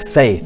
Faith.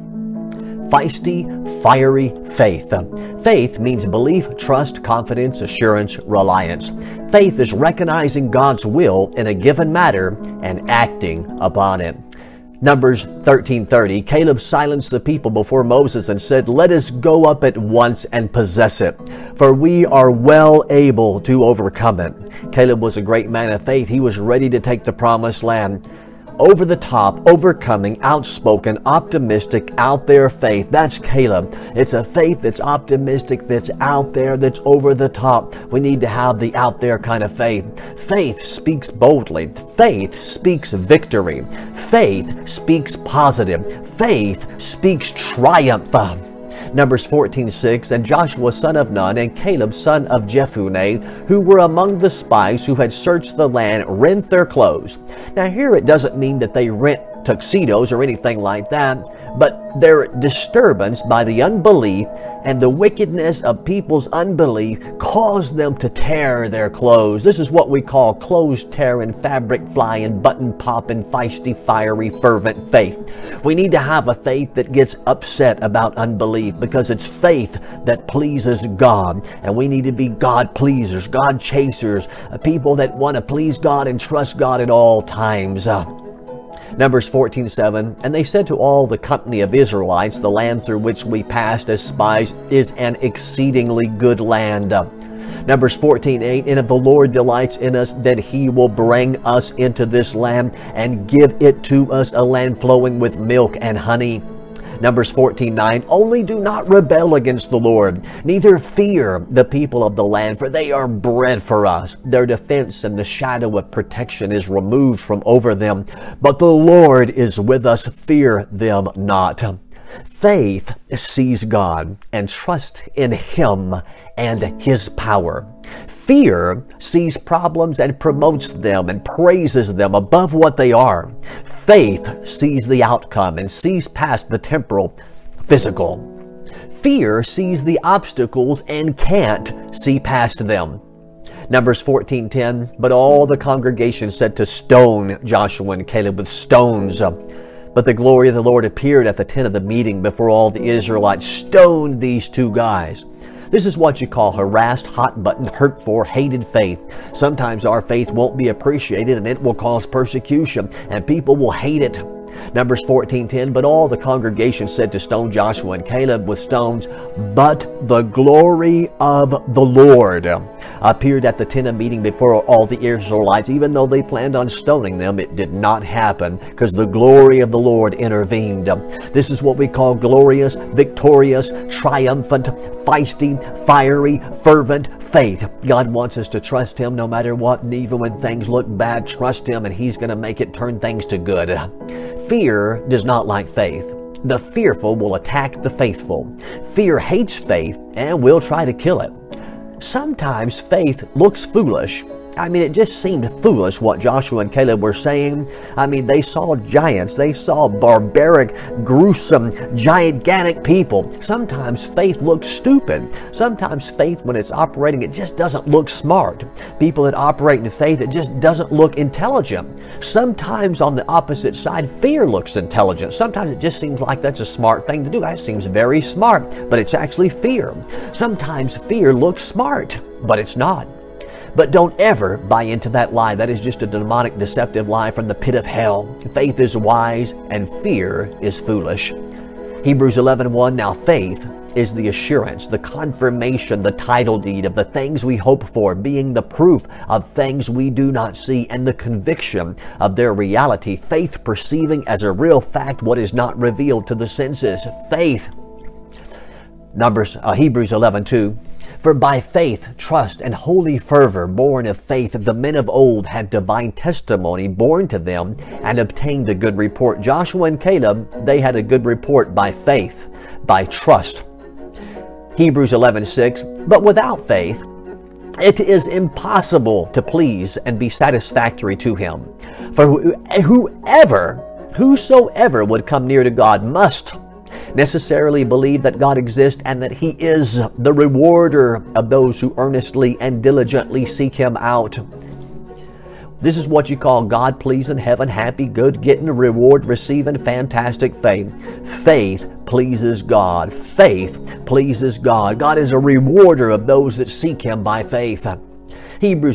Feisty, fiery faith. Faith means belief, trust, confidence, assurance, reliance. Faith is recognizing God's will in a given matter and acting upon it. Numbers 13:30, Caleb silenced the people before Moses and said, "Let us go up at once and possess it, for we are well able to overcome it." Caleb was a great man of faith. He was ready to take the promised land. Over the top, overcoming, outspoken, optimistic, out there faith. That's Caleb. It's a faith that's optimistic, that's out there, that's over the top. We need to have the out there kind of faith. Faith speaks boldly. Faith speaks victory. Faith speaks positive. Faith speaks triumph. Numbers 14:6, and Joshua son of Nun and Caleb son of Jephunneh, who were among the spies who had searched the land, rent their clothes. Now here it doesn't mean that they rent tuxedos or anything like that, but their disturbance by the unbelief and the wickedness of people's unbelief caused them to tear their clothes. This is what we call clothes tearing, fabric flying, button popping, feisty, fiery, fervent faith. We need to have a faith that gets upset about unbelief, because it's faith that pleases God, and we need to be God pleasers, God chasers, people that want to please God and trust God at all times. Numbers 14:7, and they said to all the company of Israelites, the land through which we passed as spies is an exceedingly good land. Numbers 14:8, and if the Lord delights in us, then he will bring us into this land and give it to us, a land flowing with milk and honey. Numbers 14:9, only do not rebel against the Lord, neither fear the people of the land, for they are bread for us. Their defense and the shadow of protection is removed from over them, but the Lord is with us, fear them not. Faith sees God and trusts in Him and His power. Fear sees problems and promotes them and praises them above what they are. Faith sees the outcome and sees past the temporal, physical. Fear sees the obstacles and can't see past them. Numbers 14:10, but all the congregation said to stone Joshua and Caleb with stones. But the glory of the Lord appeared at the tent of the meeting before all the Israelites stoned these two guys. This is what you call harassed, hot-button, hurt-for, hated faith. Sometimes our faith won't be appreciated and it will cause persecution and people will hate it. Numbers 14:10, but all the congregation said to stone Joshua and Caleb with stones, but the glory of the Lord appeared at the tent of meeting before all the Israelites. Even though they planned on stoning them, it did not happen because the glory of the Lord intervened. This is what we call glorious, victorious, triumphant, feisty, fiery, fervent faith. God wants us to trust Him no matter what, and even when things look bad, trust Him and He's going to make it turn things to good. Fear does not like faith. The fearful will attack the faithful. Fear hates faith and will try to kill it. Sometimes faith looks foolish. I mean, it just seemed foolish what Joshua and Caleb were saying. I mean, they saw giants. They saw barbaric, gruesome, gigantic people. Sometimes faith looks stupid. Sometimes faith, when it's operating, it just doesn't look smart. People that operate in faith, it just doesn't look intelligent. Sometimes on the opposite side, fear looks intelligent. Sometimes it just seems like that's a smart thing to do. That seems very smart, but it's actually fear. Sometimes fear looks smart, but it's not. But don't ever buy into that lie. That is just a demonic, deceptive lie from the pit of hell. Faith is wise and fear is foolish. Hebrews 11:1, now faith is the assurance, the confirmation, the title deed of the things we hope for, being the proof of things we do not see and the conviction of their reality. Faith perceiving as a real fact what is not revealed to the senses. Faith. Hebrews 11:2. For by faith, trust, and holy fervor, born of faith, the men of old had divine testimony born to them and obtained a good report. Joshua and Caleb, they had a good report by faith, by trust. Hebrews 11:6, but without faith, it is impossible to please and be satisfactory to Him. For whosoever would come near to God must necessarily believe that God exists and that He is the rewarder of those who earnestly and diligently seek Him out. This is what you call God-pleasing, heaven-happy, good, getting a reward, receiving fantastic faith. Faith pleases God. Faith pleases God. God is a rewarder of those that seek Him by faith. Hebrews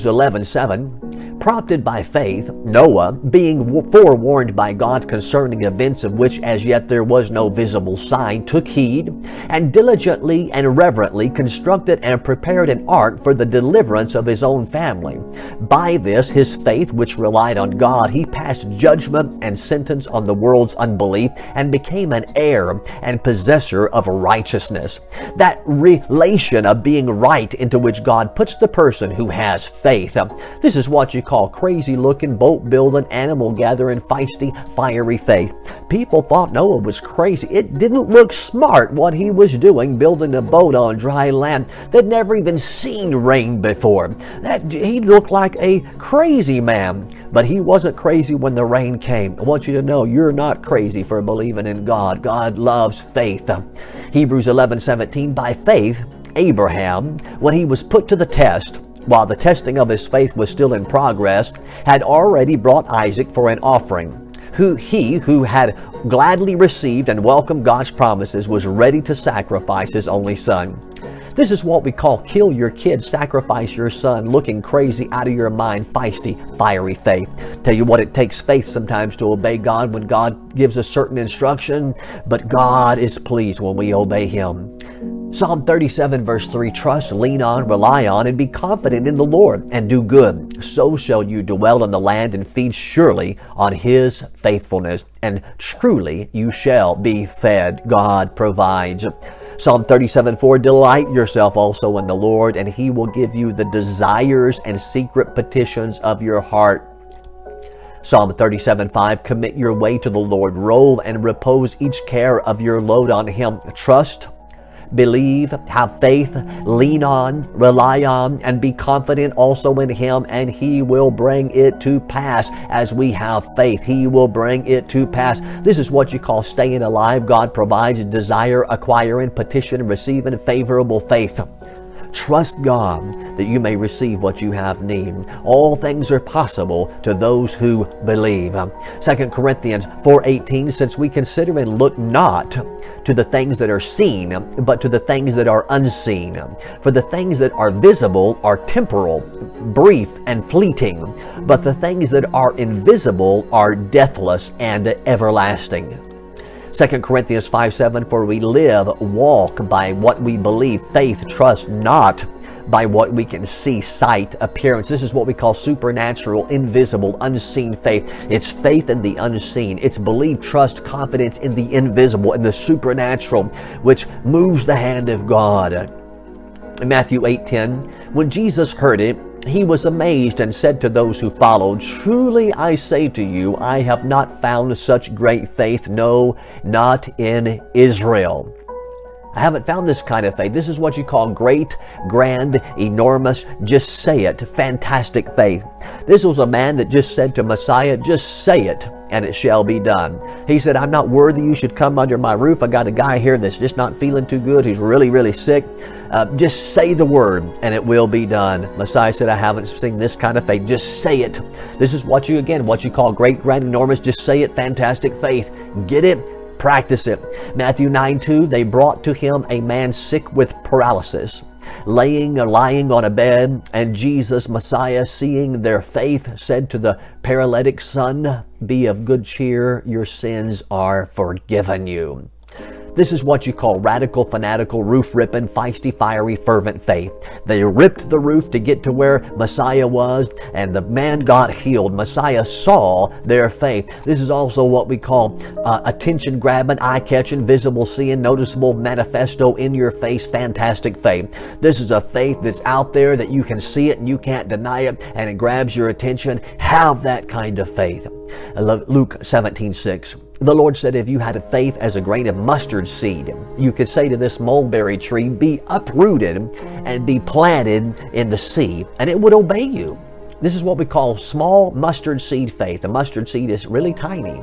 11:7, prompted by faith, Noah, being forewarned by God concerning events of which as yet there was no visible sign, took heed, and diligently and reverently constructed and prepared an ark for the deliverance of his own family. By this, his faith, which relied on God, he passed judgment and sentence on the world's unbelief, and became an heir and possessor of righteousness. That relation of being right into which God puts the person who has faith. This is what you call crazy-looking, boat-building, animal-gathering, feisty, fiery faith. People thought Noah was crazy. It didn't look smart what he was doing, building a boat on dry land. They'd never even seen rain before. He looked like a crazy man. But he wasn't crazy when the rain came. I want you to know you're not crazy for believing in God. God loves faith. Hebrews 11:17, by faith, Abraham, when he was put to the test, while the testing of his faith was still in progress, had already brought Isaac for an offering. He who had gladly received and welcomed God's promises was ready to sacrifice his only son. This is what we call kill your kid, sacrifice your son, looking crazy, out of your mind, feisty, fiery faith. Tell you what, it takes faith sometimes to obey God when God gives us certain instruction, but God is pleased when we obey Him. Psalm 37 verse 3, trust, lean on, rely on, and be confident in the Lord, and do good. So shall you dwell in the land and feed surely on His faithfulness, and truly you shall be fed. God provides. Psalm 37:4, delight yourself also in the Lord, and He will give you the desires and secret petitions of your heart. Psalm 37:5, commit your way to the Lord, roll and repose each care of your load on Him. Trust, believe, have faith, lean on, rely on, and be confident also in Him, and He will bring it to pass. As we have faith, He will bring it to pass. This is what you call staying alive. God provides desire, acquiring, petition, receiving favorable faith. Trust God that you may receive what you have need. All things are possible to those who believe. 2 Corinthians 4:18, since we consider and look not to the things that are seen, but to the things that are unseen. For the things that are visible are temporal, brief, and fleeting, but the things that are invisible are deathless and everlasting. 2 Corinthians 5:7, for we live, walk by what we believe, faith, trust, not by what we can see, sight, appearance. This is what we call supernatural, invisible, unseen faith. It's faith in the unseen. It's belief, trust, confidence in the invisible, in the supernatural, which moves the hand of God. In Matthew 8:10, when Jesus heard it, He was amazed and said to those who followed, truly I say to you, I have not found such great faith, no, not in Israel. I haven't found this kind of faith. This is what you call great, grand, enormous, just say it, fantastic faith. This was a man that just said to Messiah, just say it, and it shall be done. He said, I'm not worthy you should come under my roof. I got a guy here that's just not feeling too good. He's really, really sick. Just say the word and it will be done. Messiah said, I haven't seen this kind of faith. Just say it. This is what you call great, grand, enormous, just say it, fantastic faith. Get it? Practice it. Matthew 9:2, they brought to Him a man sick with paralysis, lying on a bed, and Jesus, Messiah, seeing their faith, said to the paralytic, son, be of good cheer, your sins are forgiven you. This is what you call radical, fanatical, roof-ripping, feisty, fiery, fervent faith. They ripped the roof to get to where Messiah was, and the man got healed. Messiah saw their faith. This is also what we call attention-grabbing, eye-catching, visible seeing, noticeable, manifesto, in-your-face, fantastic faith. This is a faith that's out there that you can see it and you can't deny it, and it grabs your attention. Have that kind of faith. Luke 17:6. The Lord said, if you had a faith as a grain of mustard seed, you could say to this mulberry tree, be uprooted and be planted in the sea, and it would obey you. This is what we call small mustard seed faith. The mustard seed is really tiny,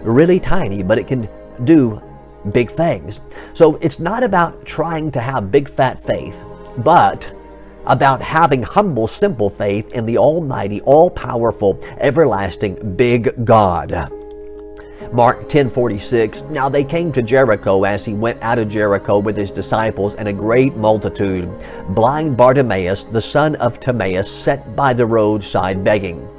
but it can do big things. So it's not about trying to have big fat faith, but about having humble, simple faith in the almighty, all-powerful, everlasting, big God. Mark 10:46, now they came to Jericho as he went out of Jericho with his disciples and a great multitude. Blind Bartimaeus, the son of Timaeus, sat by the roadside begging.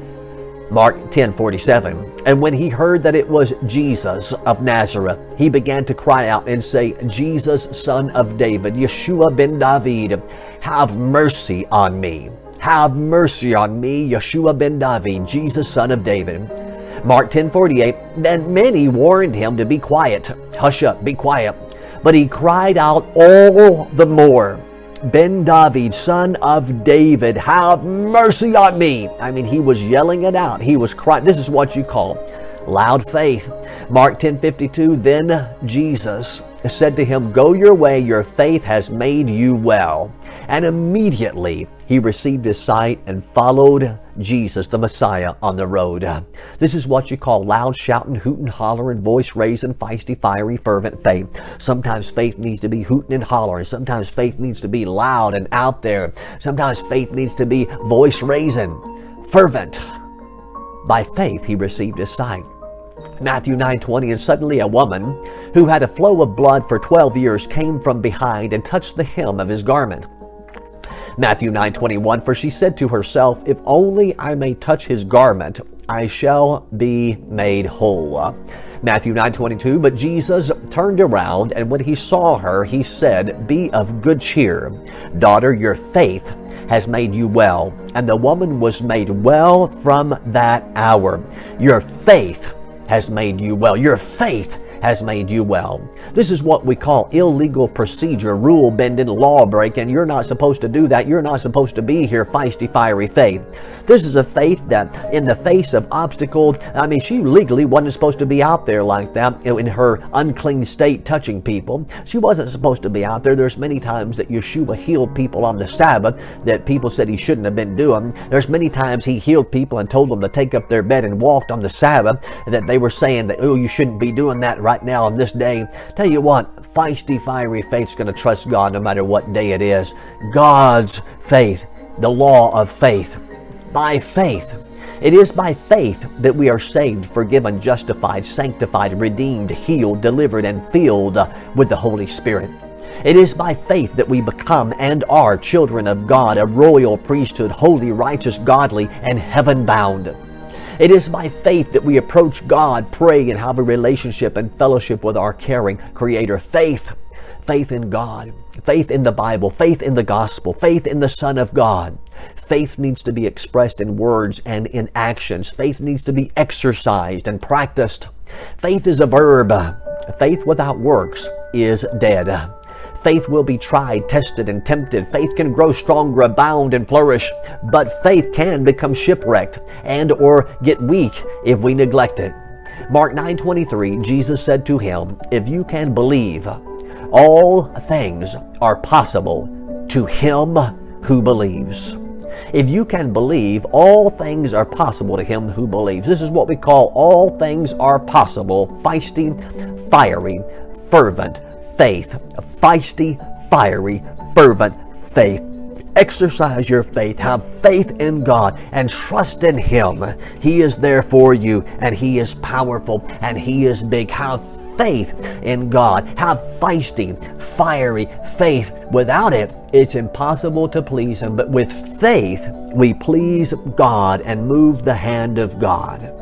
Mark 10:47, and when he heard that it was Jesus of Nazareth, he began to cry out and say, Jesus, son of David, Yeshua ben David, have mercy on me. Have mercy on me, Yeshua ben David, Jesus, son of David. Mark 10:48, then many warned him to be quiet. Hush up, be quiet. But he cried out all the more, Ben David, son of David, have mercy on me. I mean, he was yelling it out. He was crying. This is what you call loud faith. Mark 10:52, then Jesus said to him, go your way, your faith has made you well. And immediately he received his sight and followed Jesus, the Messiah, on the road. This is what you call loud shouting, hooting, hollering, voice raising, feisty, fiery, fervent faith. Sometimes faith needs to be hooting and hollering. Sometimes faith needs to be loud and out there. Sometimes faith needs to be voice raising, fervent. By faith he received his sight. Matthew 9:20, and suddenly a woman who had a flow of blood for 12 years came from behind and touched the hem of his garment. Matthew 9:21, for she said to herself, if only I may touch his garment, I shall be made whole. Matthew 9:22, but Jesus turned around, and when he saw her, he said, be of good cheer, daughter, your faith has made you well. And the woman was made well from that hour. Your faith has made you well. Your faith has made you well. This is what we call illegal procedure, rule bending, law breaking. You're not supposed to do that. You're not supposed to be here, feisty, fiery faith. This is a faith that in the face of obstacles, I mean, she legally wasn't supposed to be out there like that in her unclean state touching people. She wasn't supposed to be out there. There's many times that Yeshua healed people on the Sabbath that people said he shouldn't have been doing. There's many times he healed people and told them to take up their bed and walked on the Sabbath, that they were saying that, oh, you shouldn't be doing that right now on this day. Tell you what, feisty, fiery faith's going to trust God no matter what day it is. God's faith, the law of faith. By faith. It is by faith that we are saved, forgiven, justified, sanctified, redeemed, healed, delivered, and filled with the Holy Spirit. It is by faith that we become and are children of God, a royal priesthood, holy, righteous, godly, and heaven-bound. It is by faith that we approach God, pray, and have a relationship and fellowship with our caring Creator. Faith. Faith in God. Faith in the Bible. Faith in the gospel. Faith in the Son of God. Faith needs to be expressed in words and in actions. Faith needs to be exercised and practiced. Faith is a verb. Faith without works is dead. Faith will be tried, tested, and tempted. Faith can grow stronger, abound, and flourish. But faith can become shipwrecked and or get weak if we neglect it. Mark 9:23, Jesus said to him, if you can believe, all things are possible to him who believes. If you can believe, all things are possible to him who believes. This is what we call all things are possible, feisty, fiery, fervent faith. Feisty, fiery, fervent faith. Exercise your faith. Have faith in God and trust in Him. He is there for you, and He is powerful, and He is big. Have faith in God. Have feisty, fiery faith. Without it, it's impossible to please Him. But with faith, we please God and move the hand of God.